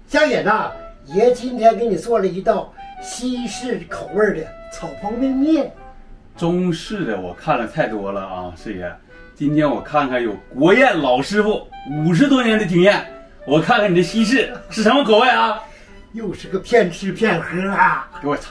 小野呐，爷今天给你做了一道西式口味的炒方便面。 中式的我看了太多了啊，师爷。今天我看看有国宴老师傅50多年的经验，我看看你的西式是什么口味啊？ 又是个骗吃骗喝啊！ 给我尝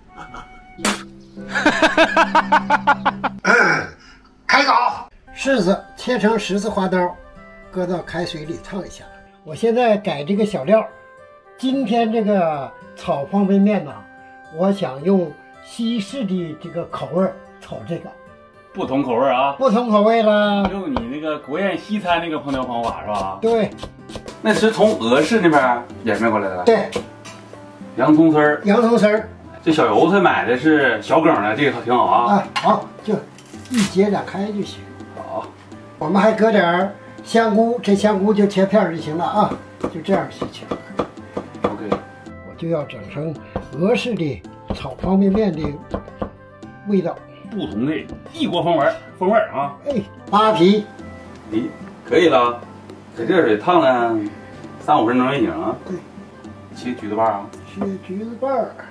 尝。开搞，柿子切成10字花刀，搁到开水里烫一下。我现在改这个小料，今天这个炒方便面呢，我想用西式的这个口味炒这个。 不同口味啊， 不同口味啦， 用你那个国宴西餐那个烹调方法是吧？ 对， 那是从俄式那边演变过来的。 对， 洋葱丝儿， 洋葱丝儿。 这小油菜买的是小梗的，这个挺好啊。 啊，好，就一截两开就行。 好， 我们还搁点香菇，这香菇就切片就行了啊，就这样去切。 OK， 我就要整成俄式的炒方便面的味道。 不同的异国风味啊！ 哎，扒皮， 哎，可以了，在热水烫了3-5分钟也行啊。 对， 切橘子瓣啊， 切橘子瓣儿。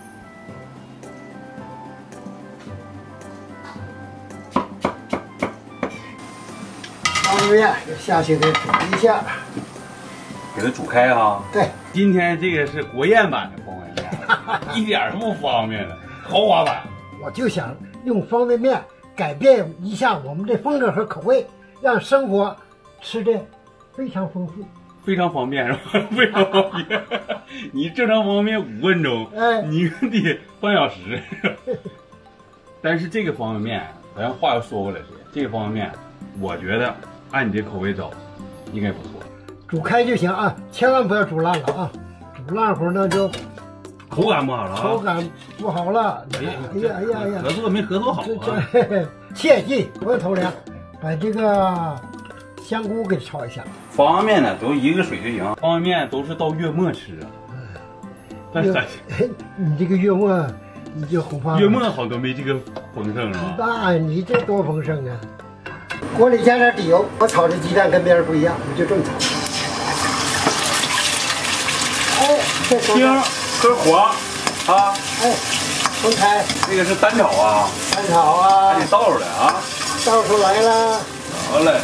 方便面下去给煮一下， 给它煮开啊。 对， 今天这个是国宴版的方便面，一点都不方便的豪华版。 我就想用方便面改变一下我们的风格和口味，让生活吃的非常丰富， 非常方便是吧？非常方便。你正常方便面5分钟， 哎， 你得半小时。但是这个方便面，咱话又说回来，这个方便面，我觉得按你这口味走，应该不错。 煮开就行啊，千万不要煮烂了啊！煮烂乎那就口感不好了啊！ 口感不好了。哎呀！ 合作没合作好啊！ 切记不要偷凉，把这个香菇给炒一下。 方便面呢都一个水就行，方便面都是到月末吃啊。但是你这个月末你就恐怕月末好多没这个丰盛了。 那你这多丰盛啊！锅里加点底油，我炒的鸡蛋跟别人不一样，我就这么炒。哎， 听跟火啊！ 哎，分开。 这个是单炒啊， 单炒啊， 还得倒出来啊， 倒出来了。 好嘞，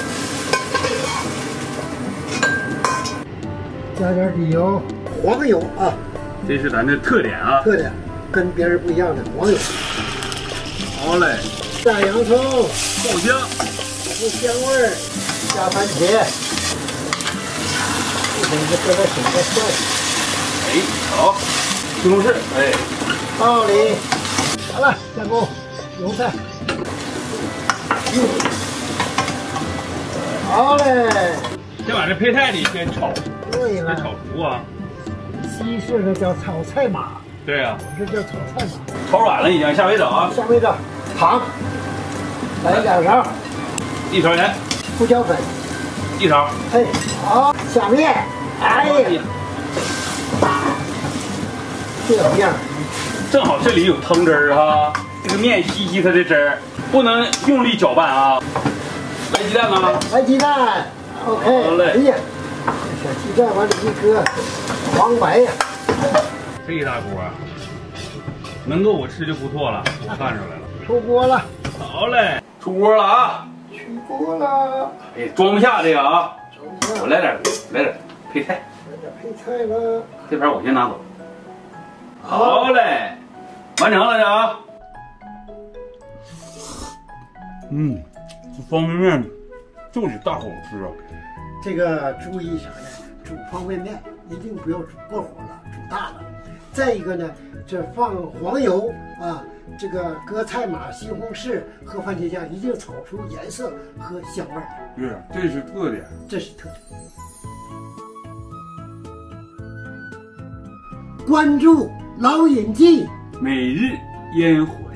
加点底油，黄油啊， 这是咱的特点啊， 特点跟别人不一样的黄油。 好嘞， 下洋葱， 爆香， 出香味儿，加番茄，一会儿搁点水再涮。 哎，好，西红柿，哎， 道理，好了，下锅，油菜，好嘞。 先把这配菜里先炒， 对了， 先炒熟啊。 西式的叫炒菜码， 对呀， 我这叫炒菜码。 炒软了已经，下味道啊。 下味道，糖，来2勺 ，1勺盐， 胡椒粉 1勺。 哎，好，下面，哎呀，这怎么样？ 正好这里有汤汁儿哈，这个面吸它的汁儿，不能用力搅拌啊。来鸡蛋呢？ 来鸡蛋 ，OK。 好嘞。 哎呀，这小鸡蛋往里一搁，黄白呀。 这一大锅，能够我吃就不错了，我看出来了。 出锅了。 好嘞，出锅了啊！ 出锅了。 哎，装不下这个啊，我来点配菜。 来点配菜了。 这盘我先拿走。好嘞，完成了这啊。这方便面就是大好吃啊。 这个注意啥呢？煮方便面一定不要煮过火了，煮大了。再一个呢，这放黄油啊，这个搁菜码、西红柿和番茄酱，一定炒出颜色和香味儿。 对，这是特点。 这是特点。关注老尹记， 每日烟火